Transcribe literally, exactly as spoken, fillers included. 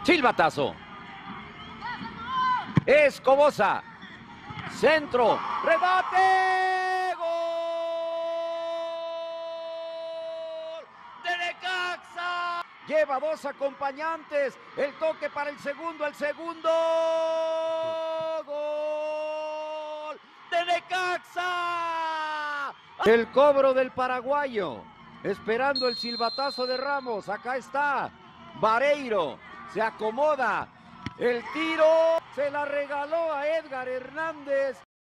Silbatazo. Escobosa. Centro. Rebate. Gol de Necaxa. Lleva dos acompañantes. El toque para el segundo. El segundo. Gol de Necaxa. El cobro del paraguayo. Esperando el silbatazo de Ramos. Acá está. Vareiro. Se acomoda. El tiro se la regaló a Edgar Hernández.